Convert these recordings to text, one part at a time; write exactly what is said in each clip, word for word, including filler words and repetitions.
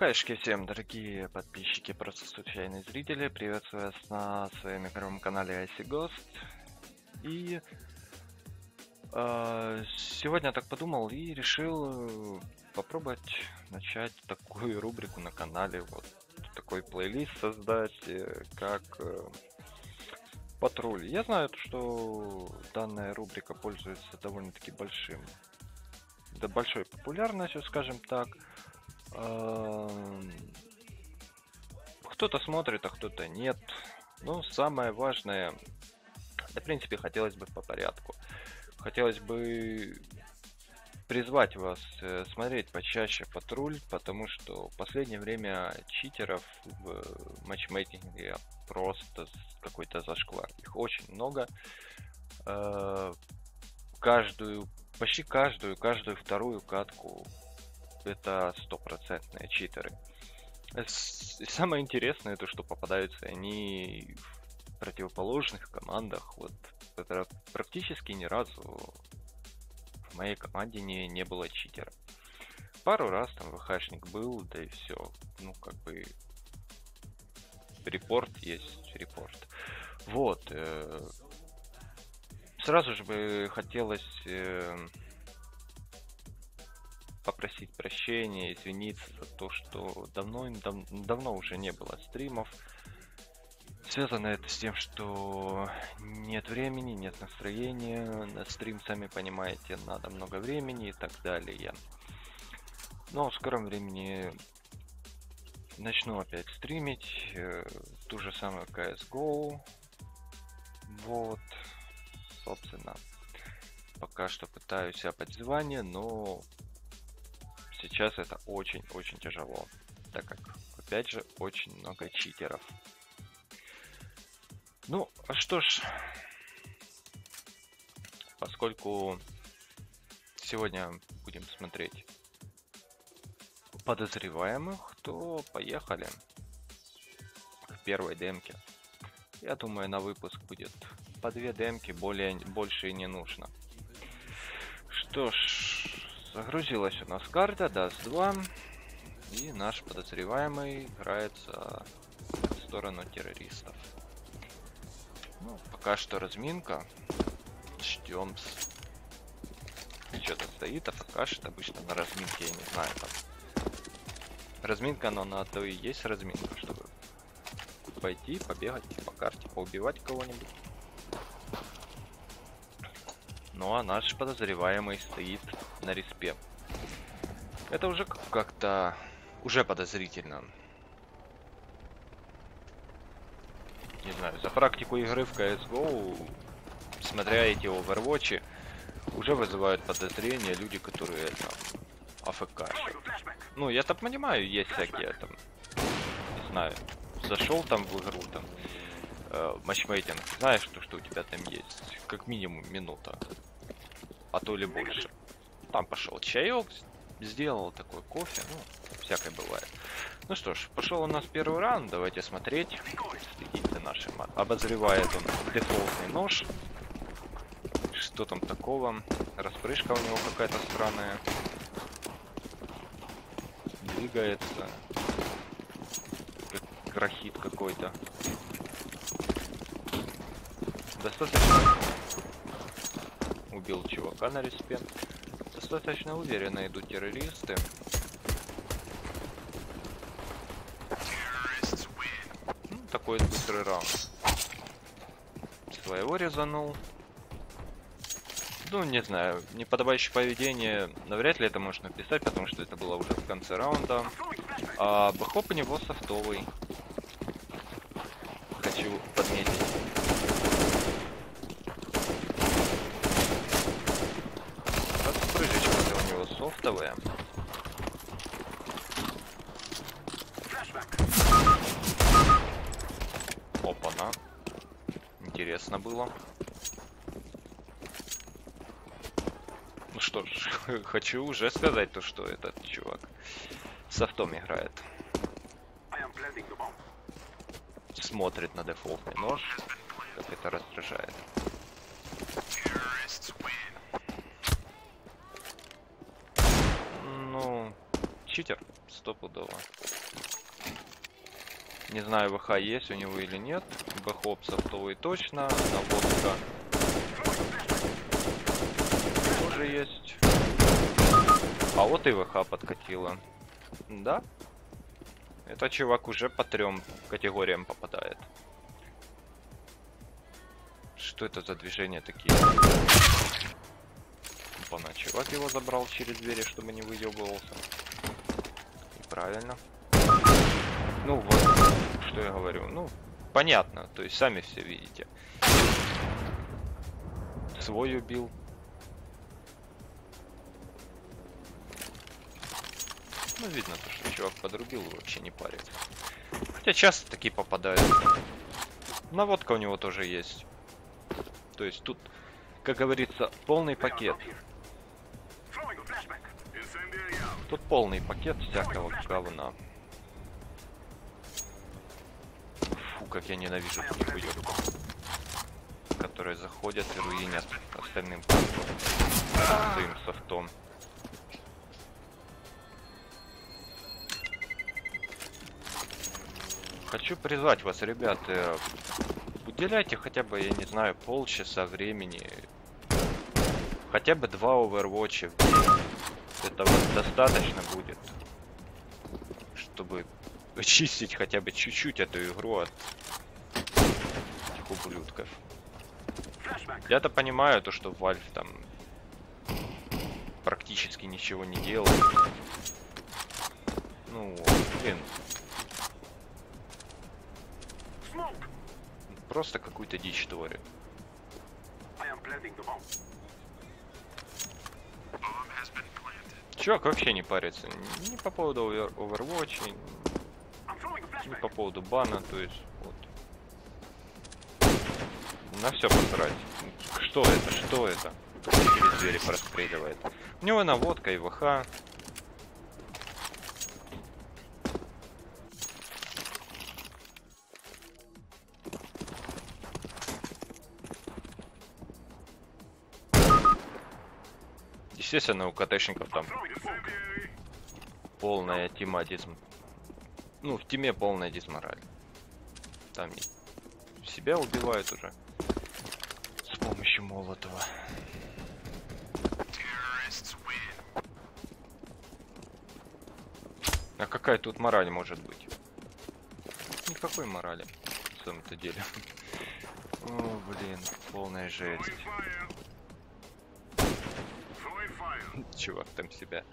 Хайшки всем, дорогие подписчики, просто случайные зрители. Приветствую вас на своем игровом канале Icy Ghost. И э, сегодня я так подумал и решил попробовать начать такую рубрику на канале. Вот такой плейлист создать, как э, патруль. Я знаю, что данная рубрика пользуется довольно-таки большим, да, большой популярностью, скажем так. Кто-то смотрит, а кто-то нет. Ну, самое важное, да, в принципе, хотелось бы по порядку. Хотелось бы призвать вас э, смотреть почаще патруль, потому что в последнее время читеров в матчмейкинге просто какой-то зашквар. Их очень много. Э, каждую, почти каждую, каждую вторую катку это стопроцентные читеры. Самое интересное, то что попадаются они в противоположных командах. Вот это практически ни разу в моей команде не, не было читера. Пару раз там ВХшник был, да и все. Ну, как бы репорт есть репорт. Вот. Э, сразу же бы хотелось э, попросить прощения, извиниться за то, что давно, дав, давно уже не было стримов. Связано это с тем, что нет времени, нет настроения, на стрим, сами понимаете, надо много времени и так далее. Но в скором времени начну опять стримить, э, ту же самую си эс го. Вот, собственно, пока что пытаюсь апать звание, но сейчас это очень-очень тяжело, так как, опять же, очень много читеров. Ну, а что ж, поскольку сегодня будем смотреть подозреваемых, то поехали к первой демке. Я думаю, на выпуск будет по две демки, более, больше и не нужно. Что ж, загрузилась у нас карта даст два, и наш подозреваемый играется в сторону террористов. Ну, пока что разминка. Ждем. Что-то стоит, а пока что обычно на разминке, я не знаю, там. Разминка, но на то и есть разминка, чтобы пойти, побегать по карте, поубивать кого-нибудь. Ну а наш подозреваемый стоит на респе. Это уже как-то уже подозрительно. Не знаю, за практику игры в си эс го, смотря эти Overwatch, уже вызывают подозрения люди, которые там АФК. Ну, я так понимаю, есть всякие там, не знаю, зашел там в игру, там, э, матчмейтинг, знаешь, что, что у тебя там есть, как минимум минута, а то или больше. Там пошел чаек, сделал такой кофе, ну, всякое бывает. Ну что ж, пошел у нас первый раунд, давайте смотреть. Следить за нашим. Обозревает он дефолтный нож. Что там такого? Распрыжка у него какая-то странная. Двигается. Как крахит какой-то. Достаточно... Убил чувака на респе. Достаточно уверенно идут террористы. Ну, такой быстрый раунд. Своего резанул. Ну, не знаю, неподобающее поведение, навряд ли это можно написать, потому что это было уже в конце раунда. А бэкхоп у него софтовый. Хочу подметить. Распрыжечка у него софтовая. Опа-на. Интересно было. Ну что ж, хочу уже сказать то, что этот чувак софтом играет. Смотрит на дефолтный нож, как это раздражает. Ну, читер, стопудово. Не знаю, ВХ есть у него или нет. Бэхоп софтовый точно. Наводка тоже есть. А вот и ВХ подкатила. Да? Этот чувак уже по трем категориям попадает. Что это за движения такие? Опа-на, чувак его забрал через двери, чтобы не выебывался. И правильно. Ну вот, что я говорю. Ну, понятно, то есть сами все видите. Свой убил. Ну, видно, то, что чувак подрубил и вообще не парится. Хотя часто такие попадают. Наводка у него тоже есть. То есть тут, как говорится, полный пакет. Тут полный пакет всякого говна. Фу, как я ненавижу таких уёбков, которые заходят и руинят остальным своим софтом. Хочу призвать вас, ребята, уделяйте хотя бы, я не знаю, полчаса времени, хотя бы два Overwatch в день. Этого достаточно будет, чтобы очистить хотя бы чуть-чуть эту игру от этих ублюдков. Я-то понимаю то, что Valve там практически ничего не делает. Ну, блин. Просто какую-то дичь творит. Чувак вообще не парится ни по поводу Overwatch, ни по поводу бана, то есть вот. На все посрать. Что это? Что это? Через двери простреливает. У него наводка и ВХ. Естественно, у КТшников там полная тима дизм... Ну, в тиме полная дизмораль. Там себя убивают уже с помощью Молотова. А какая тут мораль может быть? Никакой морали, на самом-то деле. О, блин, полная жесть. Чувак там себя.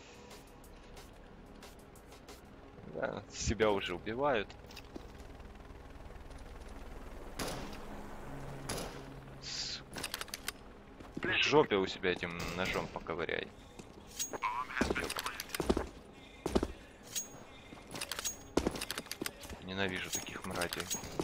Да, себя уже убивают. В жопе у себя этим ножом поковыряй. Ненавижу таких мразей.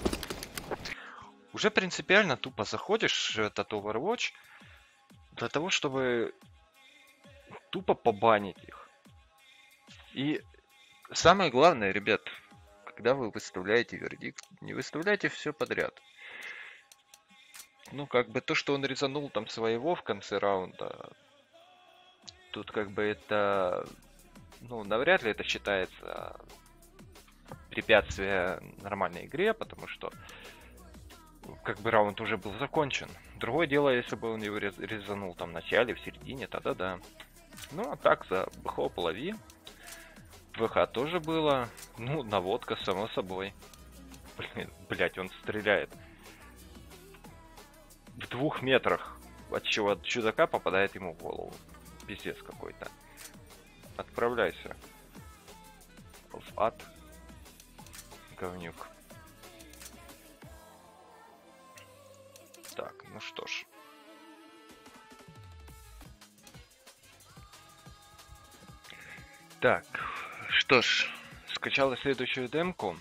Уже принципиально тупо заходишь в этот Overwatch для того, чтобы тупо побанить их. И самое главное, ребят, когда вы выставляете вердикт, не выставляйте все подряд. Ну, как бы то, что он резанул там своего в конце раунда, тут как бы это, ну, навряд ли это считается препятствие нормальной игре, потому что как бы раунд уже был закончен. Другое дело, если бы он его резанул там в начале, в середине, тогда да. Ну, а так, за БХОП лови. ВХ тоже было. Ну, наводка, само собой. Блин, блять, он стреляет. В двух метрах от чего от чудака попадает ему в голову. Пиздец какой-то. Отправляйся в ад, говнюк. Так, ну что ж. Так, что ж, скачала следующую демку.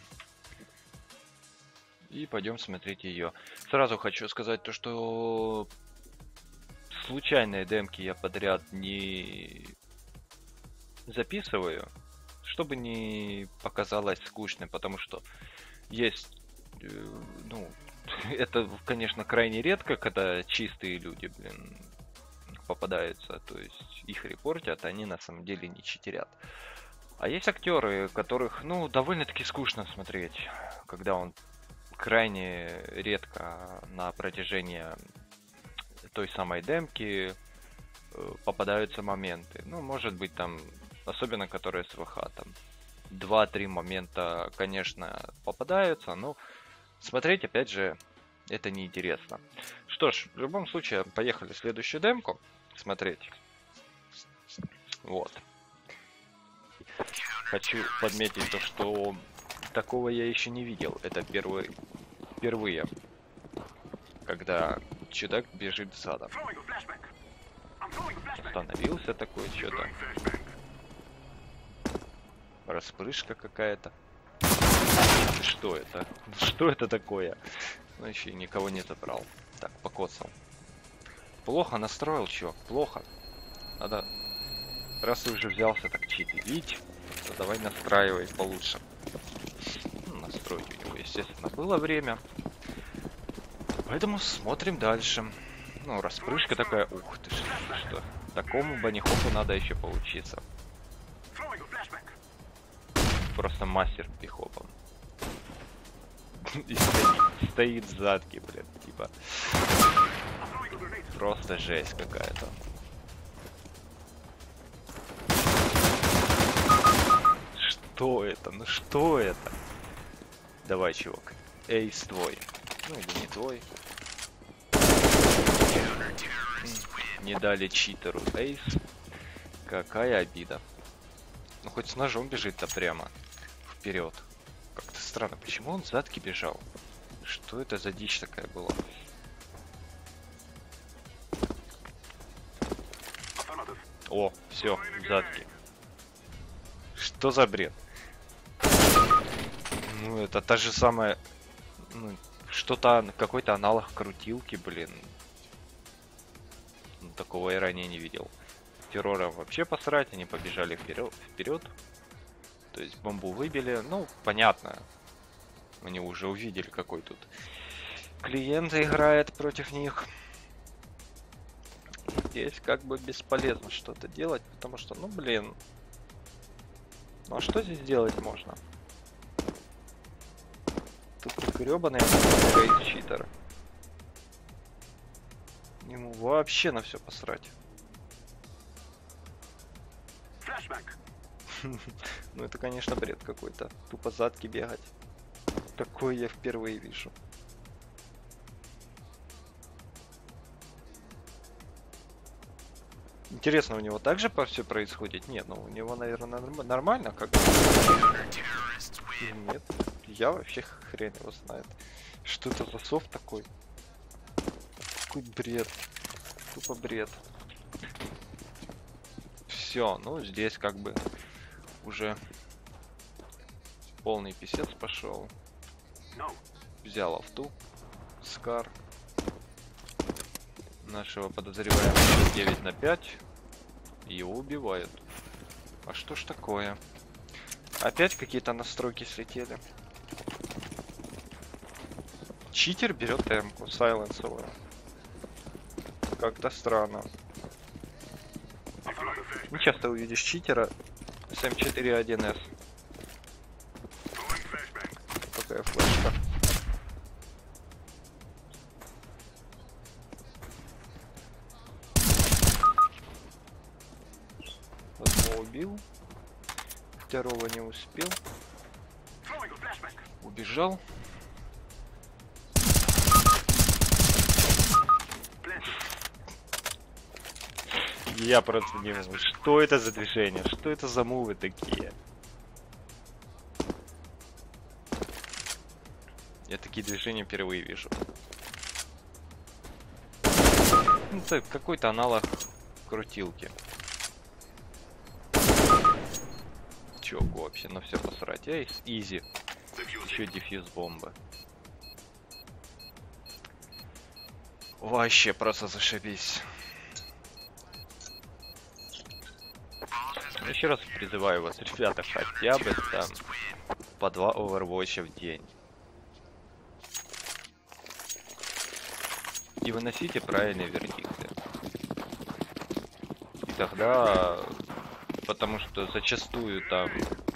И пойдем смотреть ее. Сразу хочу сказать то, что случайные демки я подряд не записываю, чтобы не показалось скучным, потому что есть, ну, это, конечно, крайне редко, когда чистые люди, блин, попадаются, то есть их репортят, они на самом деле не читерят. А есть актеры, которых, ну, довольно-таки скучно смотреть, когда он крайне редко на протяжении той самой демки э, попадаются моменты. Ну, может быть, там, особенно которые с ВХ, там, два-три момента, конечно, попадаются, но смотреть, опять же, это неинтересно. Что ж, в любом случае, поехали в следующую демку смотреть. Вот. Хочу подметить то, что такого я еще не видел. Это первый, впервые, когда чудак бежит задом. Остановился такой, что-то. Распрыжка какая-то. Что это? Что это такое? Ну, еще и никого не забрал. Так, покоцал. Плохо настроил, чувак, плохо. Надо... Раз ты уже взялся так читерить, то давай настраивай получше. Ну, настроить у него, естественно, было время. Поэтому смотрим дальше. Ну, распрыжка такая. Ух ты, что, что. Такому банихопу надо еще поучиться. Просто мастер пихопом. И стоит, стоит задки, блин, типа. Просто жесть какая-то. Что это? Ну что это? Давай, чувак. Эйс твой. Ну или не твой. Не дали читеру эйс. Какая обида. Ну хоть с ножом бежит-то прямо вперед. Как-то странно. Почему он задки бежал? Что это за дичь такая была? О, все, задки. Что за бред? Ну, это та же самая... Ну, что-то... Какой-то аналог крутилки, блин. Ну, такого я ранее не видел. Террора вообще посрать, они побежали вперед. вперед. То есть бомбу выбили. Ну, понятно. Они уже увидели, какой тут клиент играет против них. Здесь как бы бесполезно что-то делать, потому что, ну, блин... Ну а что здесь делать можно? Тут гребаный читер. Ему вообще на все посрать. Ну это, конечно, бред какой-то. Тупо задки бегать. Такое я впервые вижу. Интересно, у него также по все происходит? Нет, ну у него, наверное, нормально, как... Нет, я вообще хрен его знает. Что это за софт такой? Какой бред. Тупо бред. Все, ну здесь как бы уже полный писец пошел. Взял авту. Скар. Нашего подозреваемого девять на пять. Его убивают. А что ж такое? Опять какие-то настройки слетели. Читер берет темку сайленсовую. Как-то странно. Не часто увидишь читера с эм четыре один эс. Такая флешка. Одного убил. Второго не успел. Убежал. Я просто не могу. Что это за движение? Что это за мувы такие? Я такие движения впервые вижу. Ну, это какой-то аналог крутилки. Чуваку вообще на все посрать. Эй, изи. Еще дефьюз бомба. Вообще просто зашибись. Еще раз призываю вас, ребята, хотя бы там по два овервотча в день. И выносите правильные вердикты. И тогда потому что зачастую там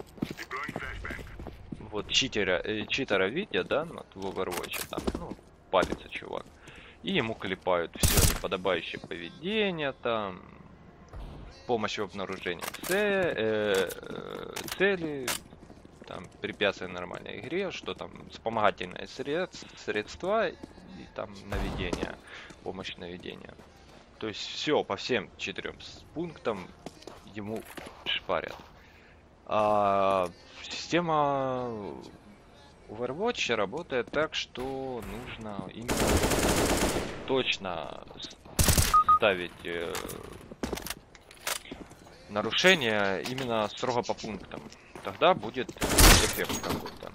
вот читера, э, читера видят, да, вот в Overwatch, там, ну, палится чувак, и ему клепают все неподобающее поведение, там, помощь в обнаружении це, э, э, цели, там, препятствия нормальной игре, что там, вспомогательные средств, средства и там наведение, помощь наведения. То есть все по всем четырем пунктам ему шпарят. А система Overwatch работает так, что нужно именно точно ставить э, нарушения именно строго по пунктам. Тогда будет эффект какой-то.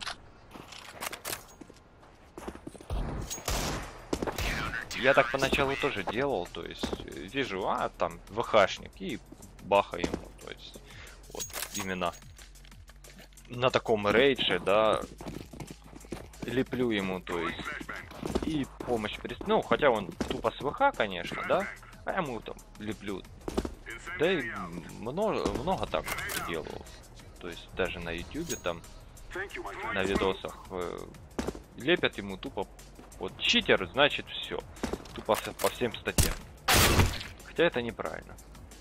Я так поначалу тоже делал, то есть вижу, а там ВХшник и бахаю ему, то есть вот именно на таком рейдже, да, леплю ему, то есть и помощь при... ну, хотя он тупо с ВХ, конечно, да, а я ему там леплю, да и много, много так делал, то есть даже на ютубе там, на видосах э, лепят ему тупо, вот читер, значит все, тупо по всем статьям, хотя это неправильно.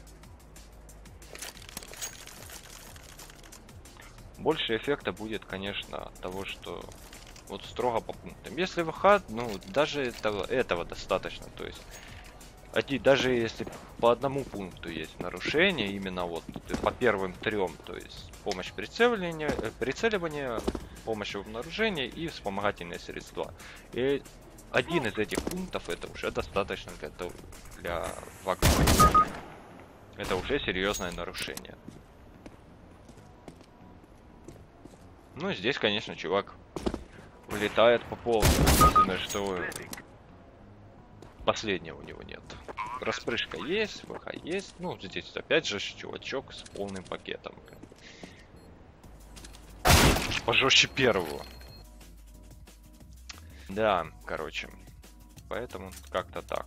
Больше эффекта будет, конечно, от того, что вот строго по пунктам. Если ВХ, ну, даже этого, этого достаточно. То есть, один, даже если по одному пункту есть нарушение, именно вот по первым трем, то есть помощь прицеливания, прицеливания, помощь в обнаружении и вспомогательные средства. И один из этих пунктов это уже достаточно для, для вакуума. Это уже серьезное нарушение. Ну, здесь, конечно, чувак вылетает по полной, единственное, что последнего у него нет. Распрыжка есть, ВХ есть, ну, здесь опять же чувачок с полным пакетом. Пожестче первого. Да, короче, поэтому как-то так.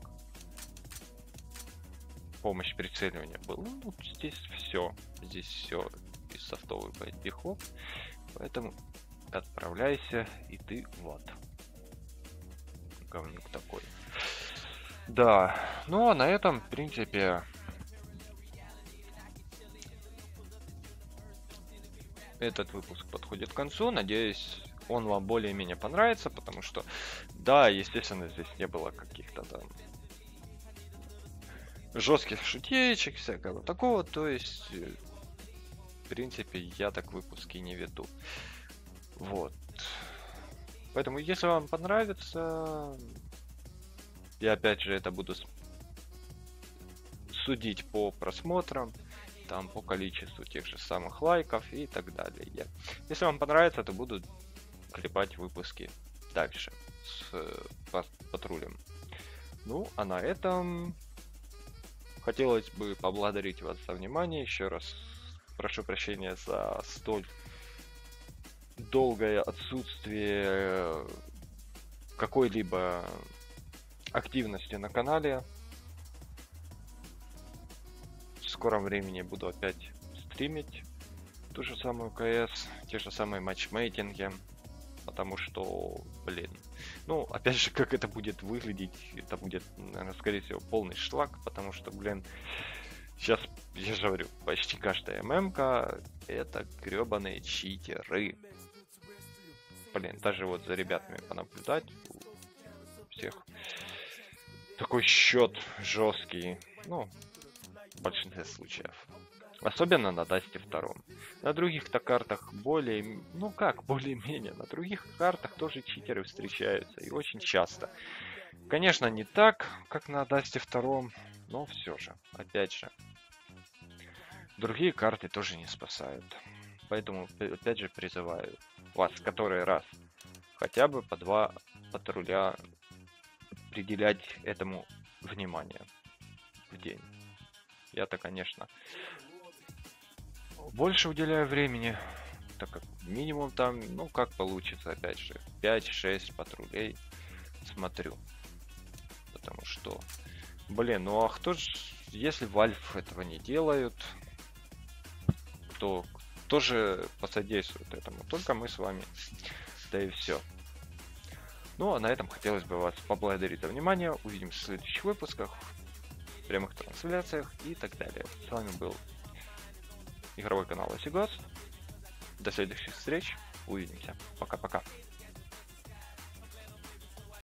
Помощь прицеливания была, ну, здесь все, здесь все из софтовый боепихоп. Поэтому отправляйся и ты вот. Говнюк такой. Да, ну а на этом, в принципе, этот выпуск подходит к концу. Надеюсь, он вам более-менее понравится, потому что, да, естественно, здесь не было каких-то там жестких шутеечек, всякого такого, то есть... В принципе, я так выпуски не веду. Вот. Поэтому, если вам понравится, я опять же это буду судить по просмотрам, там по количеству тех же самых лайков и так далее. Если вам понравится, то буду клепать выпуски дальше с патрулем. Ну, а на этом хотелось бы поблагодарить вас за внимание еще раз. Прошу прощения за столь долгое отсутствие какой-либо активности на канале. В скором времени буду опять стримить ту же самую КС, те же самые матчмейкинги, потому что, блин, ну, опять же, как это будет выглядеть, это будет, наверное, скорее всего, полный шлак, потому что, блин, сейчас, я же говорю, почти каждая ММ-ка это гребаные читеры. Блин, даже вот за ребятами понаблюдать, у всех такой счет жесткий, ну, в большинстве случаев. Особенно на Дасте втором. На других-то картах более, ну как, более-менее, на других картах тоже читеры встречаются, и очень часто. Конечно, не так, как на Дасте втором, но все же, опять же. Другие карты тоже не спасают. Поэтому, опять же, призываю вас, который раз, хотя бы по два патруля уделять этому внимание в день. Я-то, конечно, больше уделяю времени, так как минимум там, ну, как получится, опять же, пять-шесть патрулей смотрю. Потому что, блин, ну а кто ж, если Valve этого не делают, кто тоже посодействует этому. Только мы с вами. Да и все. Ну, а на этом хотелось бы вас поблагодарить за внимание. Увидимся в следующих выпусках, прямых трансляциях и так далее. С вами был игровой канал Осигос. До следующих встреч. Увидимся. Пока-пока.